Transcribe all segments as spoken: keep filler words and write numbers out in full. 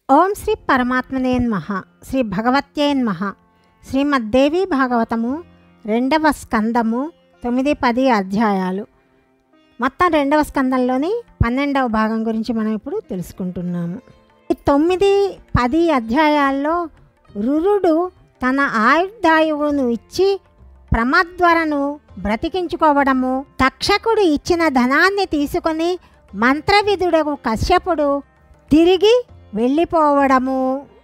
ఓం శ్రీ పరమాత్మనే నమః. శ్రీ భగవత్యే నమః. శ్రీమద్దేవి భాగవతము రెండవ స్కందము తొమ్మిది పది అధ్యాయాలు. మొత్తం రెండవ స్కందంలోని పన్నెండవ భాగం గురించి మనం ఇప్పుడు తెలుసుకుంటున్నాము. ఈ తొమ్మిది పది అధ్యాయాల్లో రురుడు తన ఆయుర్దాయువును ఇచ్చి ప్రమద్వరను బ్రతికించుకోవడము, తక్షకుడు ఇచ్చిన ధనాన్ని తీసుకొని మంత్రవిధుడకు కశ్యపుడు తిరిగి వెళ్ళిపోవడము,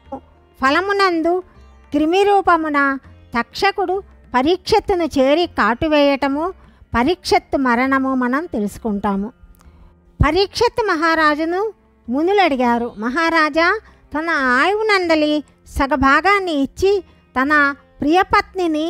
ఫలమునందు క్రిమిరూపమున తక్షకుడు పరీక్షత్తును చేరి కాటువేయటము, పరీక్షత్తు మరణము మనం తెలుసుకుంటాము. పరీక్షత్తు మహారాజును మునులు అడిగారు, మహారాజా తన ఆయువునందలి సగభాగాన్ని ఇచ్చి తన ప్రియపత్నిని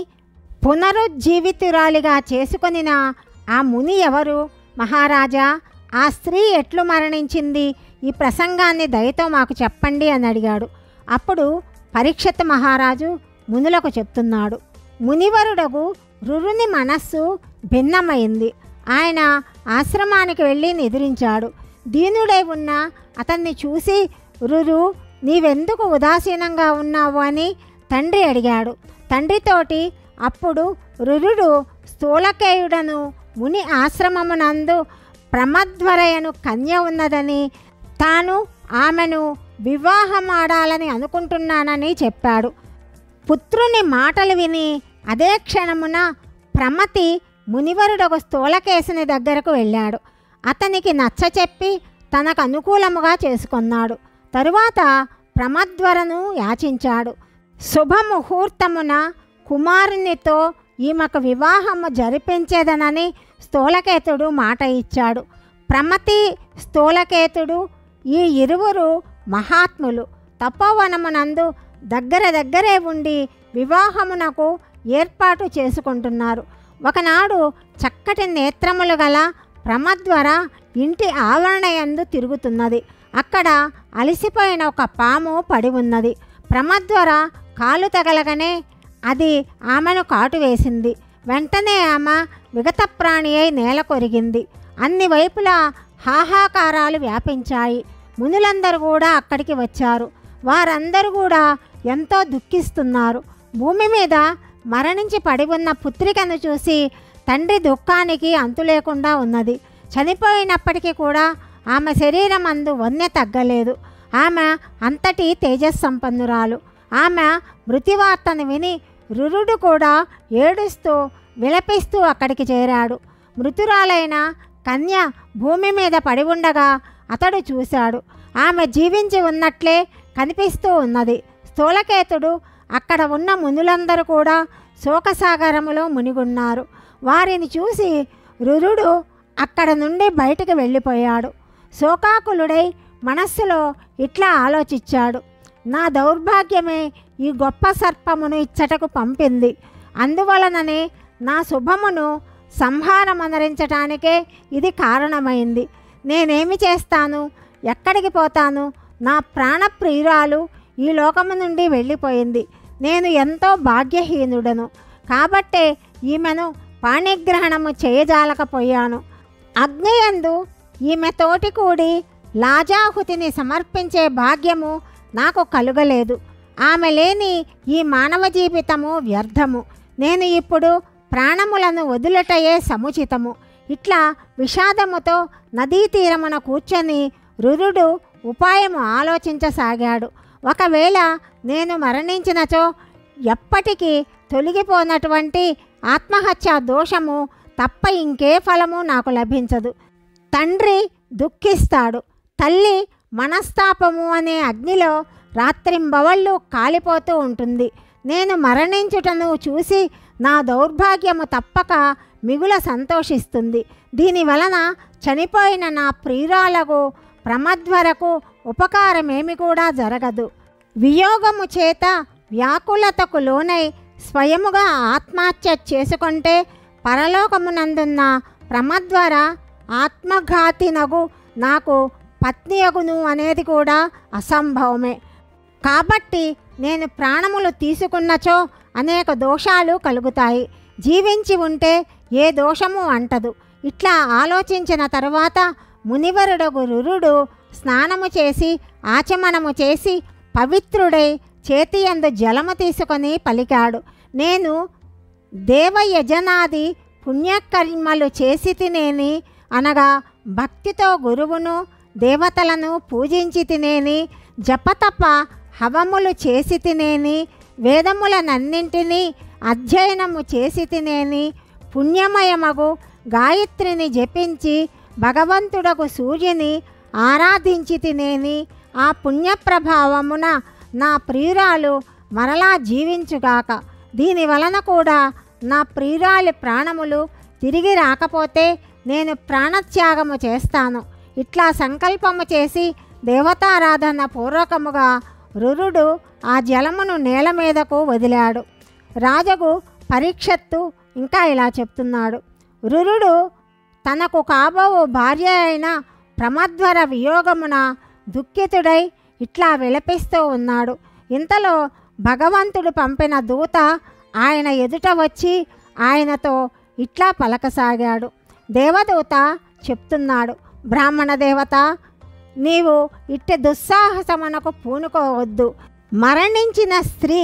పునరుజ్జీవితురాలిగా చేసుకొనిన ఆ ముని ఎవరు? మహారాజా ఆ స్త్రీ ఎట్లు మరణించింది? ఈ ప్రసంగాన్ని దయతో మాకు చెప్పండి అని అడిగాడు. అప్పుడు పరీక్షత్ మహారాజు మునులకు చెప్తున్నాడు. మునివరుడగు రురుని మనస్సు భిన్నమైంది. ఆయన ఆశ్రమానికి వెళ్ళి నిద్రించాడు. దీనుడై ఉన్న అతన్ని చూసి, రురు నీవెందుకు ఉదాసీనంగా ఉన్నావు అని తండ్రి అడిగాడు. తండ్రితోటి అప్పుడు రురుడు స్థూలకేయుడను ముని ఆశ్రమమునందు ప్రమద్వరయను కన్య ఉన్నదని, తాను ఆమెను వివాహమాడాలని అనుకుంటున్నానని చెప్పాడు. పుత్రుని మాటలు విని అదే క్షణమున ప్రమతి మునివరుడొక స్థూలకేశుని దగ్గరకు వెళ్ళాడు. అతనికి నచ్చచెప్పి తనకు అనుకూలముగా చేసుకున్నాడు. తరువాత ప్రమద్వరను యాచించాడు. శుభముహూర్తమున కుమారునితో ఈమెకు వివాహము జరిపించేదనని స్థూలకేతుడు మాట ఇచ్చాడు. ప్రమతి స్థూలకేతుడు ఈ ఇరువురు మహాత్ములు తపోవనమునందు దగ్గర దగ్గరే ఉండి వివాహమునకు ఏర్పాటు చేసుకుంటున్నారు. ఒకనాడు చక్కటి నేత్రములు గల ప్రమద్వర ఇంటి ఆవరణయందు తిరుగుతున్నది. అక్కడ అలసిపోయిన ఒక పాము పడి ఉన్నది. ప్రమద్వర కాలు తగలగానే అది ఆమెను కాటు వేసింది. వెంటనే ఆమె విగతప్రాణి అయి నేల కొరిగింది. అన్ని వైపులా హాహాకారాలు వ్యాపించాయి. మునులందరూ కూడా అక్కడికి వచ్చారు. వారందరూ కూడా ఎంతో దుఃఖిస్తున్నారు. భూమి మీద మరణించి పడి ఉన్న పుత్రికను చూసి తండ్రి దుఃఖానికి అంతు లేకుండా ఉన్నది. చనిపోయినప్పటికీ కూడా ఆమె శరీరం అందు వన్య తగ్గలేదు. ఆమె అంతటి తేజస్సంపన్నురాలు. ఆమె మృతివార్తను విని రురుడు కూడా ఏడుస్తూ విలపిస్తూ అక్కడికి చేరాడు. మృతురాలైన కన్య భూమి మీద పడి ఉండగా అతడు చూశాడు. ఆమె జీవించి ఉన్నట్లే కనిపిస్తూ ఉన్నది. స్థూలకేతుడు అక్కడ ఉన్న మునులందరూ కూడా శోకసాగరములో మునిగున్నారు. వారిని చూసి రురుడు అక్కడ నుండి బయటికి వెళ్ళిపోయాడు. శోకాకులుడై మనస్సులో ఇట్లా ఆలోచించాడు, నా దౌర్భాగ్యమే ఈ గొప్ప సర్పమును ఇచ్చటకు పంపింది. అందువలననే నా శుభమును సంహారమనరించటానికే ఇది కారణమైంది. నేనేమి చేస్తాను? ఎక్కడికి పోతాను? నా ప్రాణప్రియురాలు ఈ లోకము నుండి వెళ్ళిపోయింది. నేను ఎంతో భాగ్యహీనుడను కాబట్టే ఈమెను పాణిగ్రహణము చేయజాలకపోయాను. అగ్నియందు ఈమె తోటి కూడి లాజాహుతిని సమర్పించే భాగ్యము నాకు కలుగలేదు. ఆమె లేని ఈ మానవ జీవితము వ్యర్థము. నేను ఇప్పుడు ప్రాణములను వదులటయే సముచితము. ఇట్లా విషాదముతో నదీ తీరమున కూర్చొని రురుడు ఉపాయము ఆలోచించసాగాడు. ఒకవేళ నేను మరణించినచో ఎప్పటికీ తొలగిపోనటువంటి ఆత్మహత్యా దోషము తప్ప ఇంకే ఫలము నాకు లభించదు. తండ్రి దుఃఖిస్తాడు. తల్లి మనస్తాపము అనే అగ్నిలో రాత్రింబవళ్ళు కాలిపోతూ ఉంటుంది. నేను మరణించుటను చూసి నా దౌర్భాగ్యము తప్పక మిగుల సంతోషిస్తుంది. దీనివలన చనిపోయిన నా ప్రియురాలకు ప్రమద్వరకు ఉపకారమేమి కూడా జరగదు. వియోగము చేత వ్యాకులతకు లోనై స్వయముగా ఆత్మహత్య చేసుకుంటే పరలోకమునందున్న ప్రమద్వర ఆత్మఘాతినగు నాకు పత్నియగును అనేది కూడా అసంభవమే. కాబట్టి నేను ప్రాణములు తీసుకున్నచో అనేక దోషాలు కలుగుతాయి. జీవించి ఉంటే ఏ దోషము అంటదు. ఇట్లా ఆలోచించిన తరువాత మునివరుడగు రురుడు స్నానము చేసి ఆచమనము చేసి పవిత్రుడై చేతియందు జలము తీసుకొని పలికాడు, నేను దేవయజనాది పుణ్యకర్మలు చేసి తినేని, అనగా భక్తితో గురువును దేవతలను పూజించి తినేని, జపతప హవములు చేసి తినేని, వేదములనన్నింటినీ అధ్యయనము చేసి తినేని, పుణ్యమయమగు గాయత్రిని జపించి భగవంతుడకు సూర్యుని ఆరాధించి తినేని, ఆ పుణ్యప్రభావమున నా ప్రియురాలు మరలా జీవించుగాక. దీని వలన కూడా నా ప్రియురాలి ప్రాణములు తిరిగి రాకపోతే నేను ప్రాణత్యాగము చేస్తాను. ఇట్లా సంకల్పము చేసి దేవతారాధన పూర్వకముగా రురుడు ఆ జలమును నేల మీదకు వదిలాడు. రాజగు పరీక్షత్తు ఇంకా ఇలా చెప్తున్నాడు, రురుడు తనకు కాబోవు భార్య అయిన ప్రమద్వర వియోగమున దుఃఖితుడై ఇట్లా విలపిస్తూ ఉన్నాడు. ఇంతలో భగవంతుడు పంపిన దూత ఆయన ఎదుట వచ్చి ఆయనతో ఇట్లా పలకసాగాడు. దేవదూత చెప్తున్నాడు, బ్రాహ్మణ దేవత, నీవు ఇట్టి దుస్సాహసమునకు పూనుకోవద్దు. మరణించిన స్త్రీ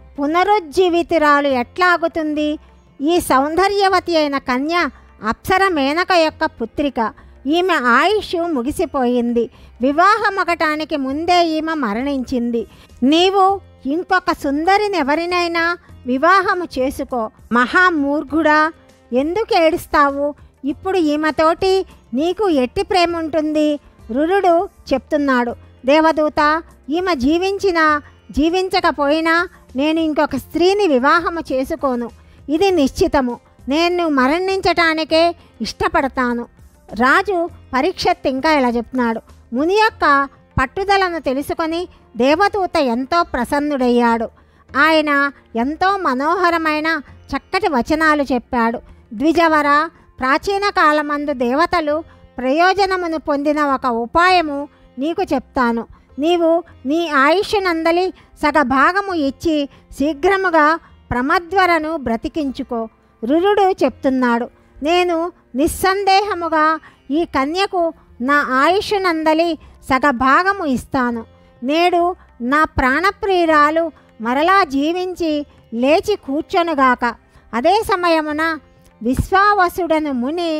పునరుజ్జీవితురాలు ఎట్లాగుతుంది? ఈ సౌందర్యవతి అయిన కన్య అప్సర మేనక యొక్క పుత్రిక. ఈమె ఆయుష్ ముగిసిపోయింది. వివాహమగటానికి ముందే ఈమె మరణించింది. నీవు ఇంకొక సుందరిని ఎవరినైనా వివాహము చేసుకో. మహామూర్ఖుడా, ఎందుకు ఏడుస్తావు? ఇప్పుడు ఈమెతోటి నీకు ఎట్టి ప్రేమ ఉంటుంది? రురుడు చెప్తున్నాడు, దేవదూత, ఈమె జీవించినా జీవించకపోయినా నేను ఇంకొక స్త్రీని వివాహము చేసుకోను. ఇది నిశ్చితము. నేను మరణించటానికే ఇష్టపడతాను. రాజు పరీక్షత్ ఇంకా ఇలా చెప్తున్నాడు, ముని యొక్క పట్టుదలను తెలుసుకొని దేవదూత ఎంతో ప్రసన్నుడయ్యాడు. ఆయన ఎంతో మనోహరమైన చక్కటి వచనాలు చెప్పాడు. ద్విజవర, ప్రాచీన కాలమందు దేవతలు ప్రయోజనమును పొందిన ఒక ఉపాయము నీకు చెప్తాను. నీవు నీ ఆయుష్నందలి సగభాగము ఇచ్చి శీఘ్రముగా ప్రమద్వరను బ్రతికించుకో. రురుడు చెప్తున్నాడు, నేను నిస్సందేహముగా ఈ కన్యకు నా ఆయుష్నందలి సగభాగము ఇస్తాను. నేడు నా ప్రాణప్రియురాలు మరలా జీవించి లేచి కూర్చొనుగాక. అదే సమయమున విశ్వావసుడను ముని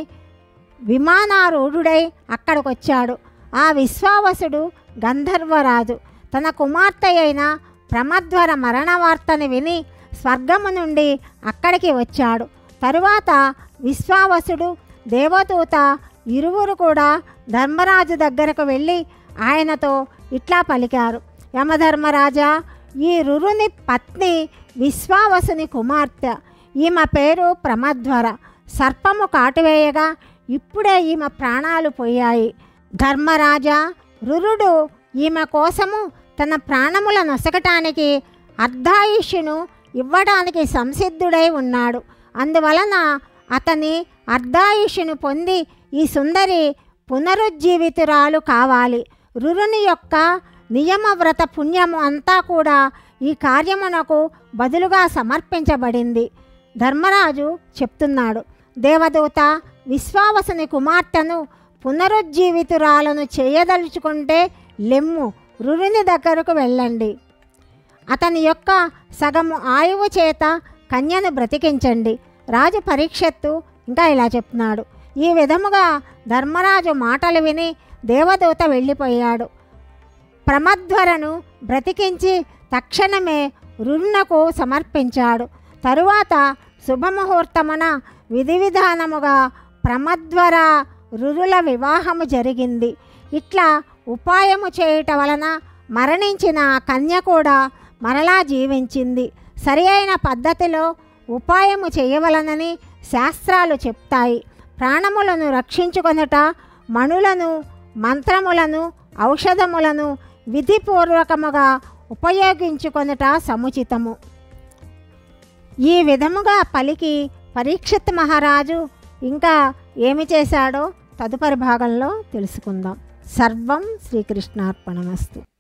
విమానారూఢుడై అక్కడికొచ్చాడు. ఆ విశ్వావసుడు గంధర్వరాజు. తన కుమార్తె అయిన ప్రమద్వర మరణ వార్తని విని స్వర్గము నుండి అక్కడికి వచ్చాడు. తరువాత విశ్వావసుడు, దేవదూత ఇరువురు కూడా ధర్మరాజు దగ్గరకు వెళ్ళి ఆయనతో ఇట్లా పలికారు, యమధర్మరాజా, ఈ రురుని పత్ని విశ్వావసుని కుమార్తె. ఈమె పేరు ప్రమద్వర. సర్పము కాటువేయగా ఇప్పుడే ఈమె ప్రాణాలు పోయాయి. ధర్మరాజా, రురుడు ఈమె కోసము తన ప్రాణముల నొసగటానికి అర్ధాయుష్యును ఇవ్వడానికి సంసిద్ధుడై ఉన్నాడు. అందువలన అతని అర్ధాయుష్యును పొంది ఈ సుందరి పునరుజ్జీవితురాలు కావాలి. రురుని యొక్క నియమవ్రత పుణ్యము అంతా కూడా ఈ కార్యమునకు బదులుగా సమర్పించబడింది. ధర్మరాజు చెప్తున్నాడు, దేవదూత, విశ్వావసుని కుమార్తెను పునరుజ్జీవితురాలను చేయదలుచుకుంటే లెమ్ము, రురుని దగ్గరకు వెళ్ళండి. అతని యొక్క సగము ఆయువు చేత కన్యను బ్రతికించండి. రాజు పరీక్షత్తు ఇంకా ఇలా చెప్తున్నాడు. ఈ విధముగా ధర్మరాజు మాటలు విని దేవదూత వెళ్ళిపోయాడు. ప్రమద్వరను బ్రతికించి తక్షణమే రురునకు సమర్పించాడు. తరువాత శుభముహూర్తమున విధి విధానముగా ప్రమద్వర రురుల వివాహము జరిగింది. ఇట్లా ఉపాయము చేయుట వలన మరణించిన కన్య కూడా మరలా జీవించింది. సరి అయిన పద్ధతిలో ఉపాయము చేయవలనని శాస్త్రాలు చెప్తాయి. ప్రాణములను రక్షించుకొనుట, మణులను, మంత్రములను, ఔషధములను విధిపూర్వకముగా ఉపయోగించుకొనుట సముచితము. ఈ విధముగా పలికి పరీక్షిత్ మహారాజు ఇంకా ఏమి చేశాడో తదుపరి భాగంలో తెలుసుకుందాం. సర్వం శ్రీకృష్ణార్పణమస్తు.